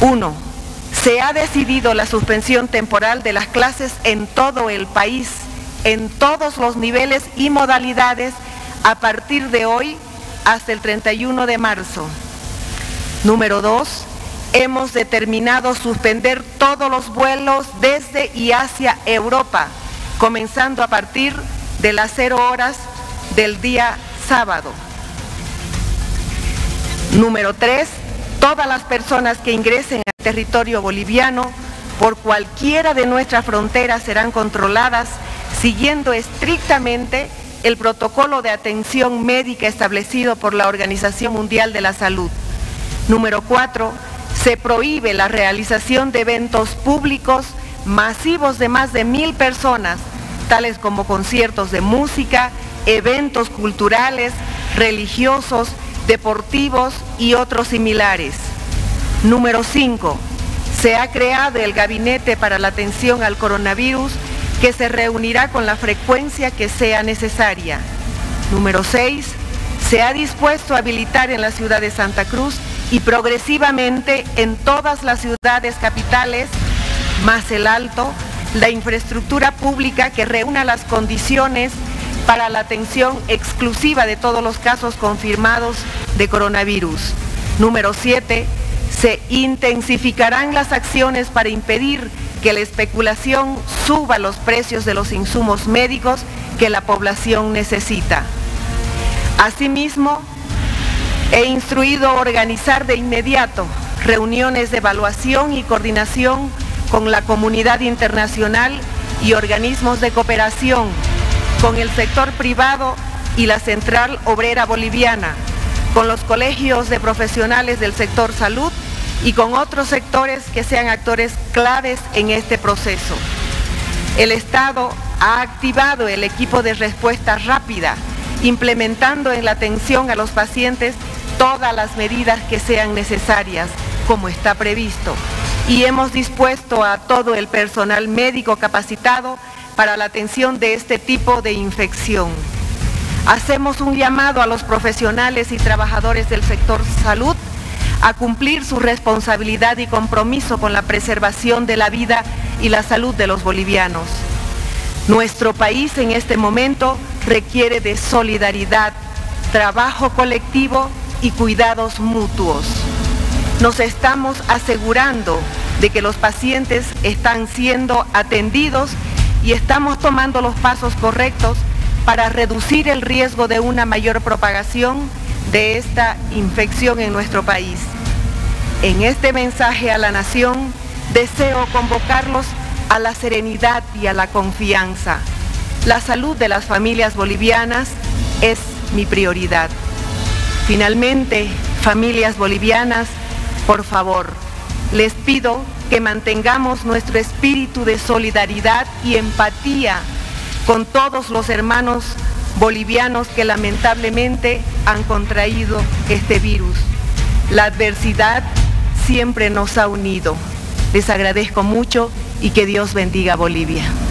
1. Se ha decidido la suspensión temporal de las clases en todo el país, en todos los niveles y modalidades, a partir de hoy hasta el 31 de marzo. Número 2. Hemos determinado suspender todos los vuelos desde y hacia Europa, comenzando a partir de las 0 horas del día sábado. Número 3. Todas las personas que ingresen al territorio boliviano por cualquiera de nuestras fronteras serán controladas siguiendo estrictamente el protocolo de atención médica establecido por la Organización Mundial de la Salud. Número 4. Se prohíbe la realización de eventos públicos masivos de más de 1000 personas, tales como conciertos de música, eventos culturales, religiosos, deportivos y otros similares. Número 5. Se ha creado el Gabinete para la Atención al Coronavirus, que se reunirá con la frecuencia que sea necesaria. Número 6. Se ha dispuesto a habilitar en la ciudad de Santa Cruz y progresivamente en todas las ciudades capitales, más el Alto, la infraestructura pública que reúna las condiciones para la atención exclusiva de todos los casos confirmados de coronavirus. Número 7. Se intensificarán las acciones para impedir que la especulación suba los precios de los insumos médicos que la población necesita. Asimismo, he instruido organizar de inmediato reuniones de evaluación y coordinación con la comunidad internacional y organismos de cooperación, con el sector privado y la Central Obrera Boliviana, con los colegios de profesionales del sector salud y con otros sectores que sean actores claves en este proceso. El Estado ha activado el equipo de respuesta rápida, implementando en la atención a los pacientes todas las medidas que sean necesarias, como está previsto, y hemos dispuesto a todo el personal médico capacitado para la atención de este tipo de infección. Hacemos un llamado a los profesionales y trabajadores del sector salud a cumplir su responsabilidad y compromiso con la preservación de la vida y la salud de los bolivianos. Nuestro país en este momento requiere de solidaridad, trabajo colectivo y cuidados mutuos. Nos estamos asegurando de que los pacientes están siendo atendidos y estamos tomando los pasos correctos para reducir el riesgo de una mayor propagación de esta infección en nuestro país. En este mensaje a la nación, deseo convocarlos a la serenidad y a la confianza. La salud de las familias bolivianas es mi prioridad. Finalmente, familias bolivianas, por favor, les pido que mantengamos nuestro espíritu de solidaridad y empatía con todos los hermanos bolivianos que lamentablemente han contraído este virus. La adversidad siempre nos ha unido. Les agradezco mucho y que Dios bendiga a Bolivia.